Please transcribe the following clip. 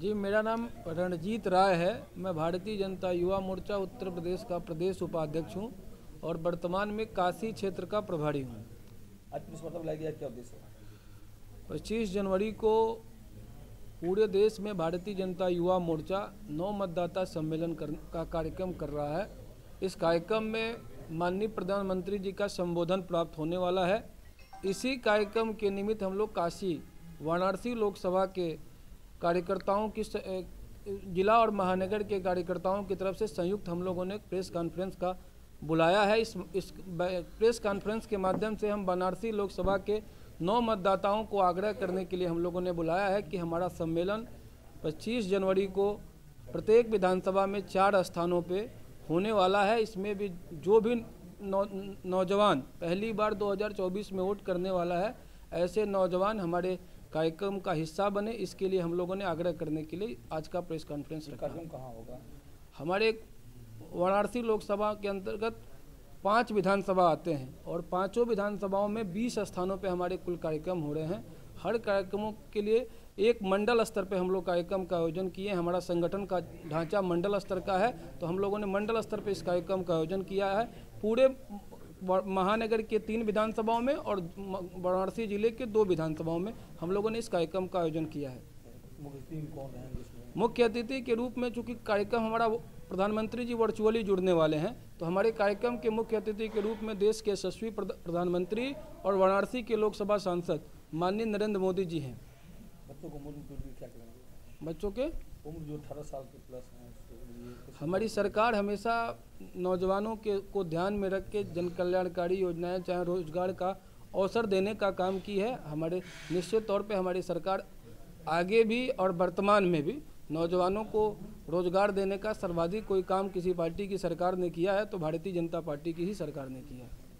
जी, मेरा नाम रणजीत राय है। मैं भारतीय जनता युवा मोर्चा उत्तर प्रदेश का प्रदेश उपाध्यक्ष हूं और वर्तमान में काशी क्षेत्र का प्रभारी हूं। आज प्रेस वार्ता बुलाया गया, क्या उद्देश्य है? 25 जनवरी को पूरे देश में भारतीय जनता युवा मोर्चा 9 मतदाता सम्मेलन का कार्यक्रम कर रहा है। इस कार्यक्रम में माननीय प्रधानमंत्री जी का संबोधन प्राप्त होने वाला है। इसी कार्यक्रम के निमित्त हम लोग काशी वाराणसी लोकसभा के कार्यकर्ताओं की जिला और महानगर के कार्यकर्ताओं की तरफ से संयुक्त हम लोगों ने प्रेस कॉन्फ्रेंस का बुलाया है। इस प्रेस कॉन्फ्रेंस के माध्यम से हम वाराणसी लोकसभा के 9 मतदाताओं को आग्रह करने के लिए हम लोगों ने बुलाया है कि हमारा सम्मेलन 25 जनवरी को प्रत्येक विधानसभा में 4 स्थानों पे होने वाला है। इसमें भी जो भी नौजवान पहली बार 2024 में वोट करने वाला है, ऐसे नौजवान हमारे कार्यक्रम का हिस्सा बने, इसके लिए हम लोगों ने आग्रह करने के लिए आज का प्रेस कॉन्फ्रेंस रखा। कार्यक्रम कहाँ होगा? हमारे वाराणसी लोकसभा के अंतर्गत 5 विधानसभा आते हैं और 5 विधानसभाओं में 20 स्थानों पे हमारे कुल कार्यक्रम हो रहे हैं। हर कार्यक्रमों के लिए एक मंडल स्तर पे हम लोग कार्यक्रम का आयोजन किए। हमारा संगठन का ढांचा मंडल स्तर का है, तो हम लोगों ने मंडल स्तर पे इस कार्यक्रम का आयोजन किया है। पूरे महानगर के 3 विधानसभाओं में और वाराणसी जिले के 2 विधानसभाओं में हम लोगों ने इस कार्यक्रम का आयोजन किया है। मुख्य अतिथि के रूप में चूँकि कार्यक्रम हमारा प्रधानमंत्री जी वर्चुअली जुड़ने वाले हैं, तो हमारे कार्यक्रम के मुख्य अतिथि के रूप में देश के यशस्वी प्रधानमंत्री और वाराणसी के लोकसभा सांसद माननीय नरेंद्र मोदी जी हैं। बच्चों को क्या करेंगे? बच्चों के उम्र जो 18 साल के प्लस हैं, हमारी सरकार हमेशा नौजवानों को ध्यान में रख के जन कल्याणकारी योजनाएं चाहे रोजगार का अवसर देने का काम की है। हमारे निश्चित तौर पे हमारी सरकार आगे भी और वर्तमान में भी नौजवानों को रोजगार देने का सर्वाधिक कोई काम किसी पार्टी की सरकार ने किया है तो भारतीय जनता पार्टी की ही सरकार ने किया है।